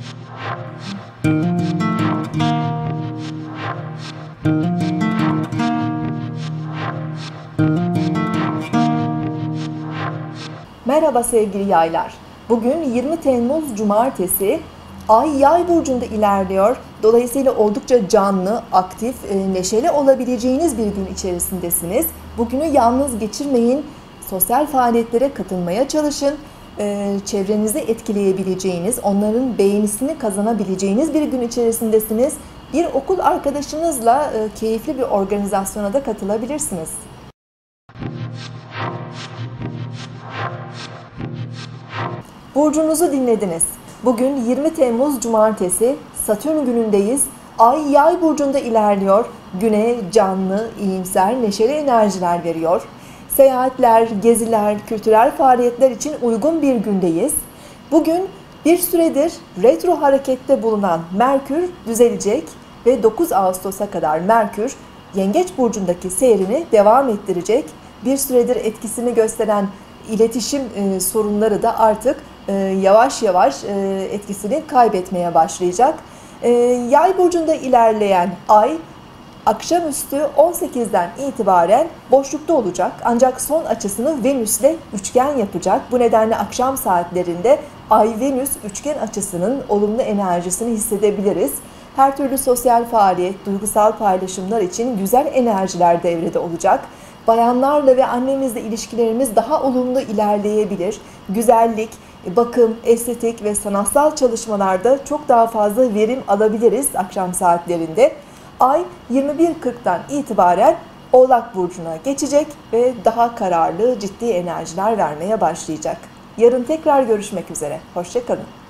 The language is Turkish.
Merhaba sevgili yaylar. Bugün 20 Temmuz Cumartesi. Ay Yay burcunda ilerliyor. Dolayısıyla oldukça canlı, aktif, neşeli olabileceğiniz bir gün içerisindesiniz. Bugünü yalnız geçirmeyin. Sosyal faaliyetlere katılmaya çalışın. Çevrenizi etkileyebileceğiniz, onların beğenisini kazanabileceğiniz bir gün içerisindesiniz. Bir okul arkadaşınızla keyifli bir organizasyona da katılabilirsiniz. Burcunuzu dinlediniz. Bugün 20 Temmuz Cumartesi, Satürn günündeyiz. Ay Yay burcunda ilerliyor. Güne canlı, iyimser, neşeli enerjiler veriyor. Seyahatler, geziler, kültürel faaliyetler için uygun bir gündeyiz. Bugün bir süredir retro harekette bulunan Merkür düzelecek ve 9 Ağustos'a kadar Merkür Yengeç burcundaki seyrini devam ettirecek. Bir süredir etkisini gösteren iletişim sorunları da artık yavaş yavaş etkisini kaybetmeye başlayacak. Yay burcunda ilerleyen Ay akşamüstü 18'den itibaren boşlukta olacak. Ancak son açısını Venüs'le üçgen yapacak. Bu nedenle akşam saatlerinde Ay-Venüs üçgen açısının olumlu enerjisini hissedebiliriz. Her türlü sosyal faaliyet, duygusal paylaşımlar için güzel enerjiler devrede olacak. Bayanlarla ve annemizle ilişkilerimiz daha olumlu ilerleyebilir. Güzellik, bakım, estetik ve sanatsal çalışmalarda çok daha fazla verim alabiliriz akşam saatlerinde. Ay 21.40'dan itibaren Oğlak burcuna geçecek ve daha kararlı, ciddi enerjiler vermeye başlayacak. Yarın tekrar görüşmek üzere. Hoşça kalın.